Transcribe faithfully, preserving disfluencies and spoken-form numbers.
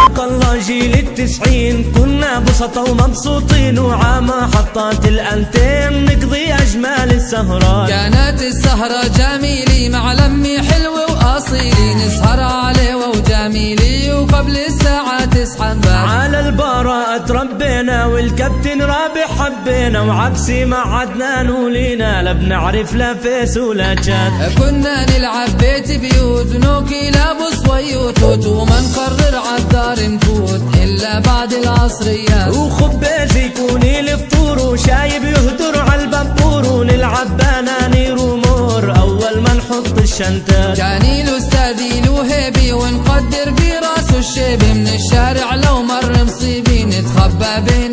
حياك الله جيل التسعين، كنا بسطة ومبسوطين، وعا محطات الأنتين نقضي أجمال السهرات. كانت السهرة جميلة مع لمي حلوة وأصيلي، نسهر عليه وجميلي وقبل الساعة تسحب بعد. على البراءة تربينا والكابتن رابح حبينا، وعكسي ما عدنا نولينا لا بنعرف لا فيس ولا شات. كنا نلعب بيت بيوت ونوكي لابس ويوتوت، وما نقرر عالدار نفوت إلا بعد العصريات. وخباز يكون الفطور وشايب يهدر عالبابور، ونلعب بنانير ومور أول ما نحط الشنتات. كان الأستاذ له هيبي ونقدر براسه الشيبي، من الشارع لو مر مصيبي نتخبى بين